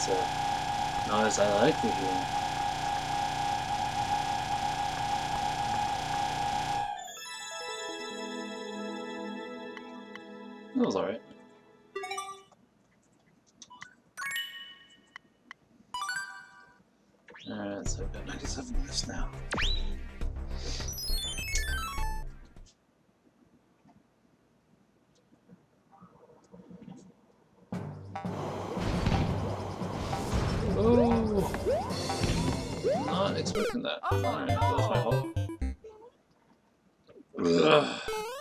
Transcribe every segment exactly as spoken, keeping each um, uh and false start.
it's a noise I like to hear. That was alright. Alright, so I've got ninety-seven lives now. Oh! Not expecting that. Alright, that was my fault. Ugh.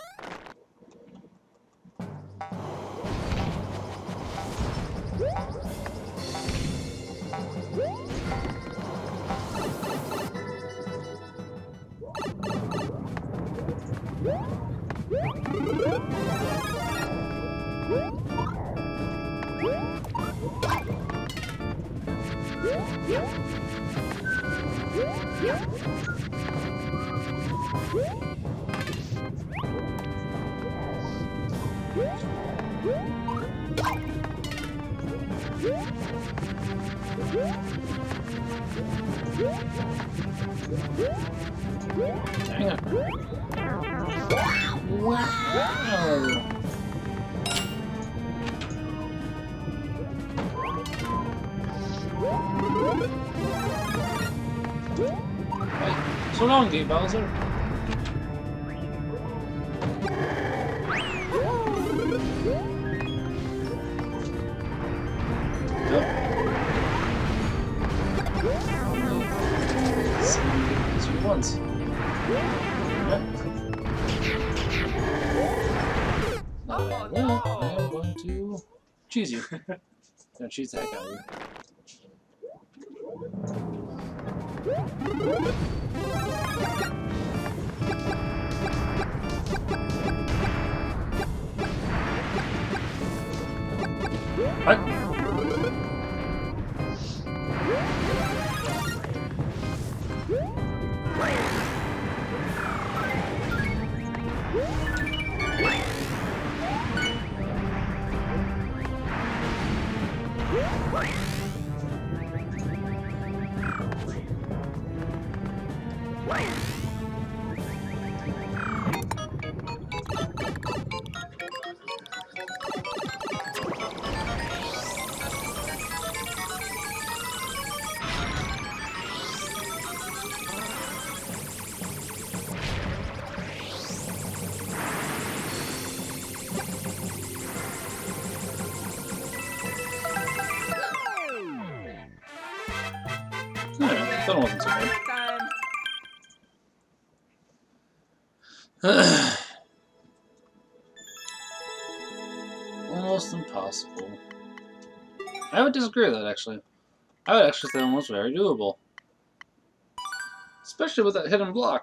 Dang it. Wow. Hey, so long, Game Bowser. Yep. Once. Right. Not that. I am going to cheese you. Gonna cheese the heck out of you. What? That one wasn't so bad. Almost impossible. I would disagree with that, actually. I would actually say almost very doable. Especially with that hidden block.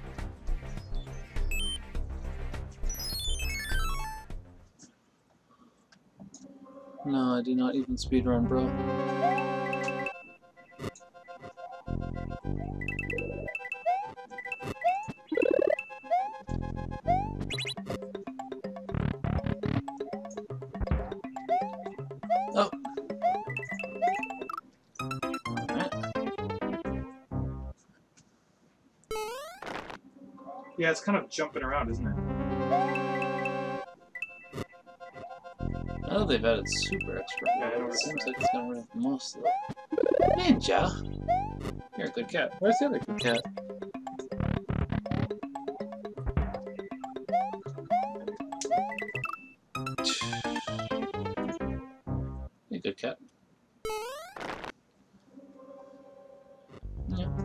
No, I do not even speedrun, bro. Oh. Alright. Yeah, it's kind of jumping around, isn't it? Oh, they've added super extra. Yeah, I know. It seems like it's gonna rid of most of them. Ninja! You're a good cat. Where's the other good cat? You're a good cat. Yeah.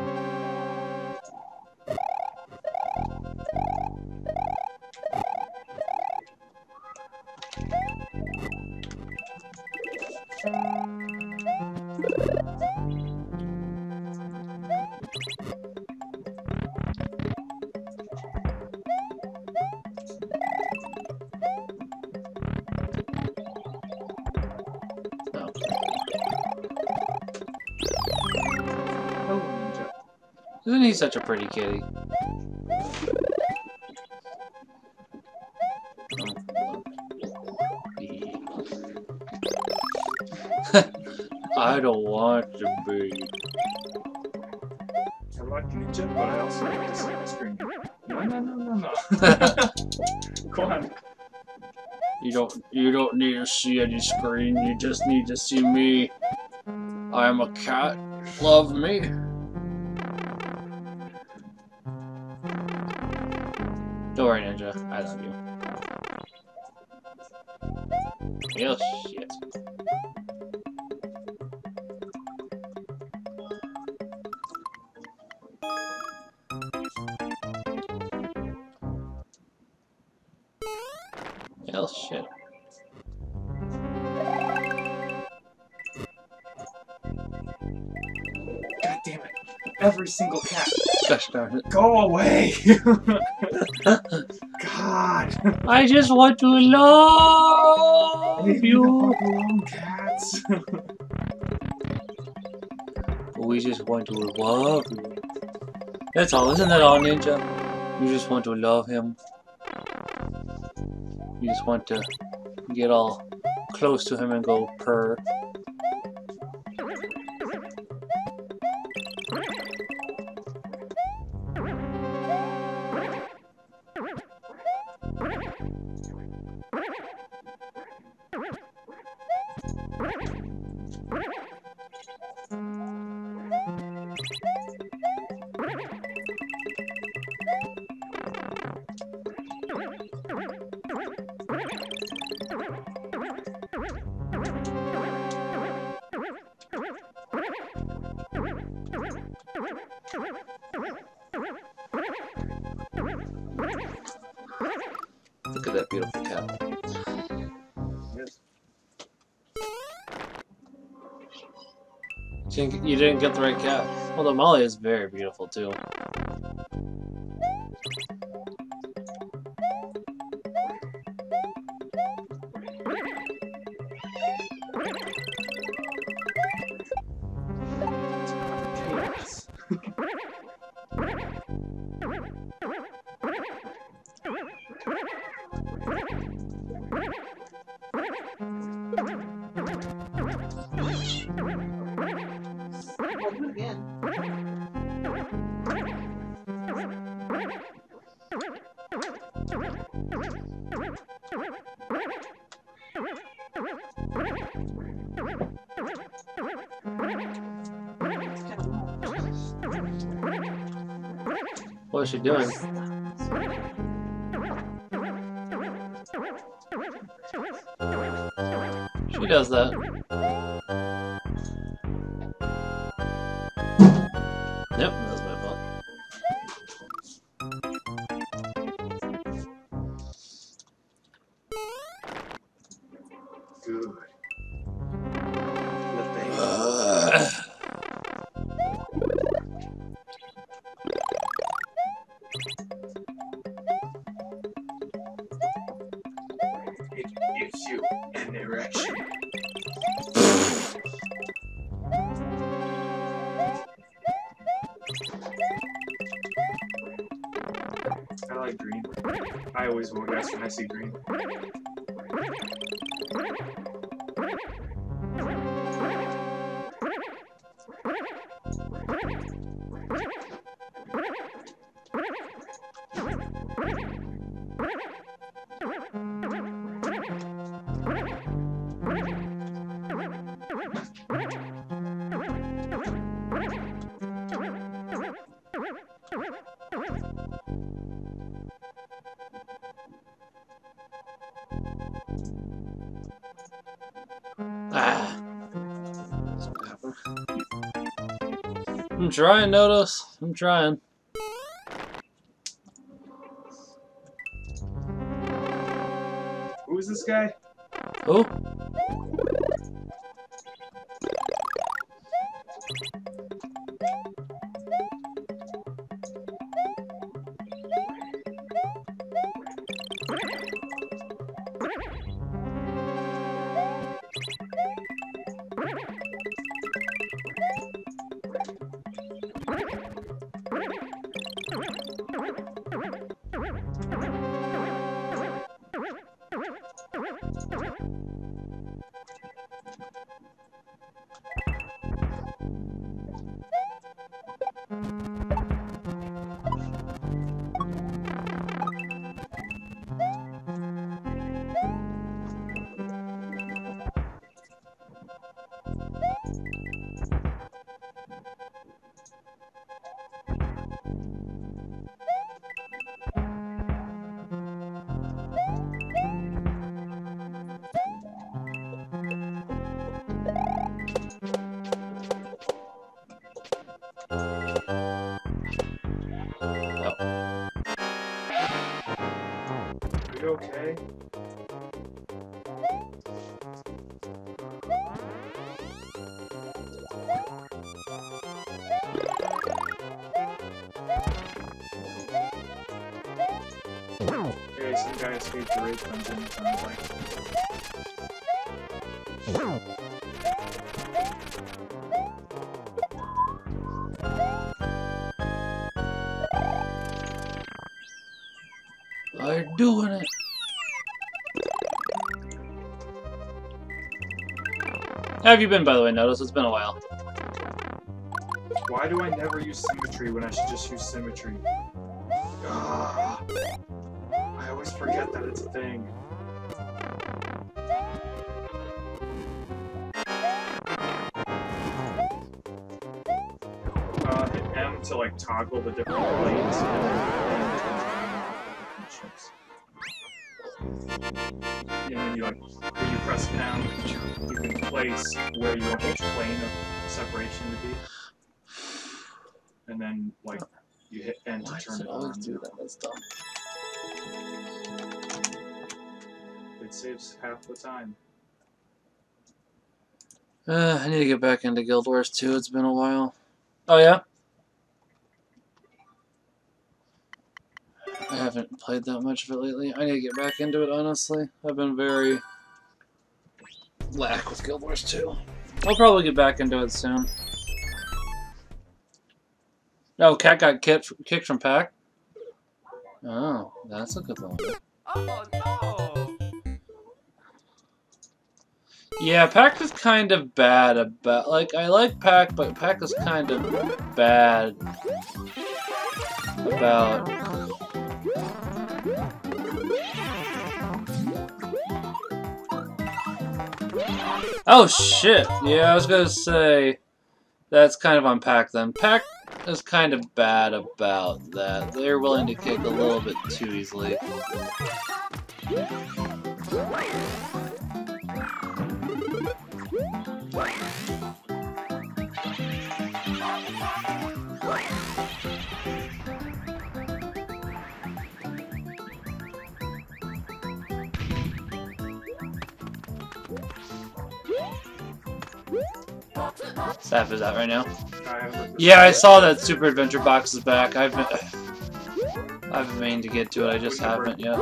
Isn't he such a pretty kitty? I don't want to be. I like Ninja, but I also like to see ice cream. No, no, no, no, no. Go on. You don't you don't need to see any screen, you just need to see me. I'm a cat. Love me. Don't worry, Ninja. I love you. Well, shit. Well, shit. God damn it. Every single cat. Gosh darn it. Go away! God! I just want to love Leave me the you. fuck alone, cats! We just want to love you. That's all. Isn't that all, Ninja? You just want to love him. You just want to get all close to him and go purr. Look at that beautiful cat. Yes. You didn't, you didn't get the right cat. Well, the Molly is very beautiful too. Chaos. I'll do it again. What is she doing? She does that. Yep, that was my fault. Good. Let the Uh, It gives you an erection. I like green. I always vote yes when I see green. ah. That's what happened. I'm trying, Notice. I'm trying. Who is this guy? Oh. Okay, some guy escaped the raid dungeon, it sounds like. They're doing it. How have you been, by the way, Notice? It's been a while. Why do I never use symmetry when I should just use symmetry? Ugh. I always forget that it's a thing. Uh, hit M to like toggle the different planes. And then you like, when you press down, you can place where you want each plane of separation to be. And then, like, you hit N to Why turn does it it always on. do that? That's dumb. It saves half the time. Uh, I need to get back into Guild Wars two. It's been a while. Oh, yeah? I haven't played that much of it lately. I need to get back into it, honestly. I've been very lack with Guild Wars two. I'll probably get back into it soon. No, Cat got kicked kicked from Pack. Oh, that's a good one. Oh no! Yeah, Pack is kind of bad about. Like, I like Pack, but Pack is kind of bad about. Oh shit! Yeah, I was gonna say that's kind of on Pack then. Pack is kind of bad about that. They're willing to kick a little bit too easily. Staff is out right now. I Yeah, I saw that Super Adventure Box is back. I've been, I've been meaning to get to it. I just haven't yet.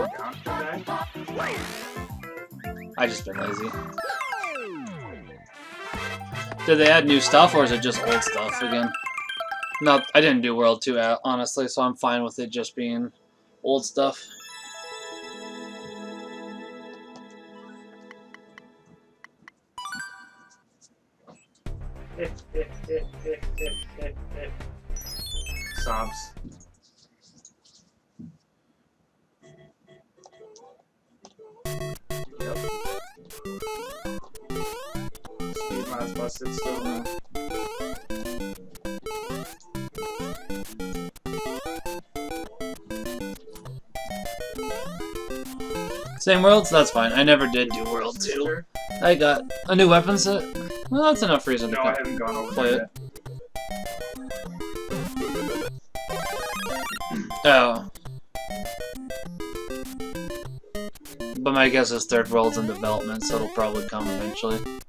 I just been lazy. Did they add new stuff or is it just old stuff again? No, I didn't do World two honestly, so I'm fine with it just being old stuff. Sobs. Yep. Speed mod's busted still. Same worlds? That's fine. I never did do World two. I got a new weapon set. Well, that's enough reason No, to I haven't gone over play there it. yet. Oh. But my guess is third world's in development, so it'll probably come eventually.